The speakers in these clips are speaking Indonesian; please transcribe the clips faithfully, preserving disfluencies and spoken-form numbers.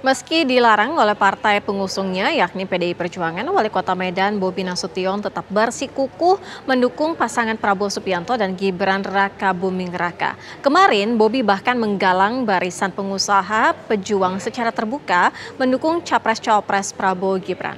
Meski dilarang oleh partai pengusungnya yakni P D I Perjuangan, Wali Kota Medan Bobi Nasution tetap bersikukuh mendukung pasangan Prabowo Subianto dan Gibran Rakabuming Raka. Kemarin Bobi bahkan menggalang barisan pengusaha pejuang secara terbuka mendukung Capres-Cawapres Prabowo Gibran.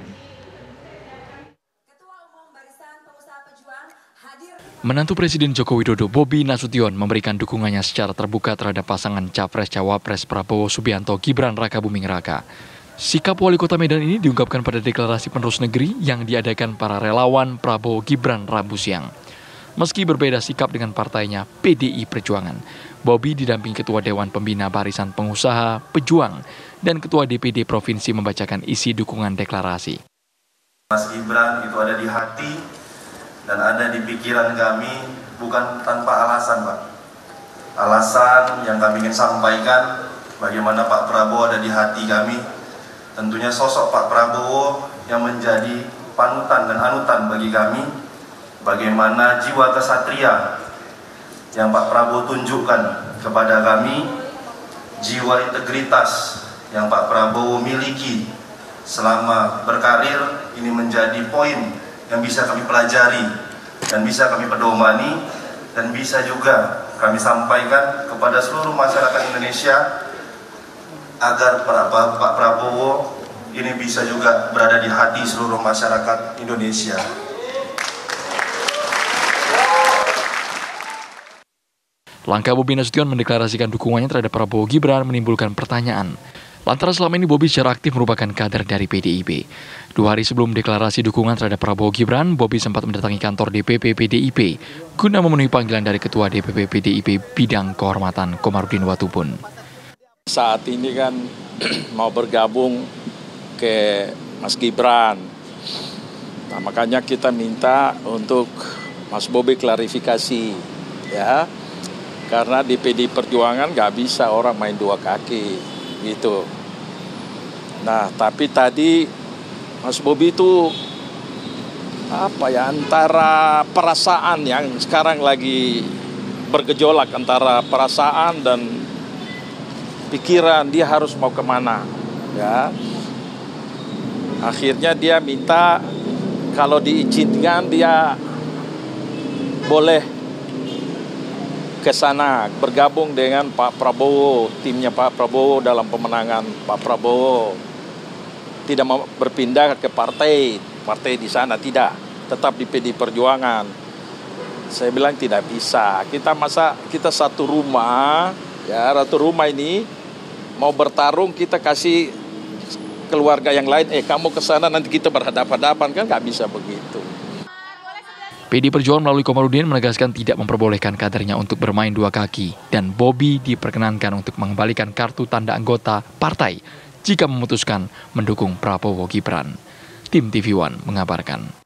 Menantu Presiden Joko Widodo Bobi Nasution memberikan dukungannya secara terbuka terhadap pasangan Capres-Cawapres Prabowo Subianto Gibran Rakabuming Raka. Sikap Wali Kota Medan ini diungkapkan pada deklarasi penerus negeri yang diadakan para relawan Prabowo Gibran Rabu siang. Meski berbeda sikap dengan partainya P D I Perjuangan, Bobi didampingi Ketua Dewan Pembina Barisan Pengusaha Pejuang dan Ketua D P D Provinsi membacakan isi dukungan deklarasi. Mas Gibran itu ada di hati dan ada di pikiran kami, bukan tanpa alasan, Pak. Alasan yang kami ingin sampaikan, bagaimana Pak Prabowo ada di hati kami. Tentunya sosok Pak Prabowo yang menjadi panutan dan anutan bagi kami. Bagaimana jiwa kesatria yang Pak Prabowo tunjukkan kepada kami, jiwa integritas yang Pak Prabowo miliki selama berkarir, ini menjadi poin yang bisa kami pelajari dan bisa kami pedomani dan bisa juga kami sampaikan kepada seluruh masyarakat Indonesia agar Pak Prabowo ini bisa juga berada di hati seluruh masyarakat Indonesia. Langkah Bobi Nasution mendeklarasikan dukungannya terhadap Prabowo Gibran menimbulkan pertanyaan. Lantaran selama ini Bobi secara aktif merupakan kader dari P D I P. Dua hari sebelum deklarasi dukungan terhadap Prabowo Gibran, Bobi sempat mendatangi kantor D P P P D I P guna memenuhi panggilan dari Ketua D P P P D I P Bidang Kehormatan Komarudin Watubun. Saat ini kan mau bergabung ke Mas Gibran. Nah, makanya kita minta untuk Mas Bobi klarifikasi, ya. Karena di P D I Perjuangan nggak bisa orang main dua kaki, gitu. Nah, tapi tadi Mas Bobi itu apa ya, antara perasaan yang sekarang lagi bergejolak antara perasaan dan pikiran, dia harus mau kemana, ya. Akhirnya dia minta kalau diizinkan dia boleh ke sana bergabung dengan Pak Prabowo, timnya Pak Prabowo dalam pemenangan Pak Prabowo. Tidak mau berpindah ke partai, partai di sana tidak, tetap di P D I Perjuangan. Saya bilang tidak bisa. Kita masa kita satu rumah, ya, satu rumah ini mau bertarung, kita kasih keluarga yang lain, eh kamu ke sana nanti kita berhadapan-hadapan, kan nggak bisa begitu. P D I Perjuangan melalui Komarudin menegaskan tidak memperbolehkan kadernya untuk bermain dua kaki dan Bobi diperkenankan untuk mengembalikan kartu tanda anggota partai jika memutuskan mendukung Prabowo Gibran. Tim T V One mengabarkan.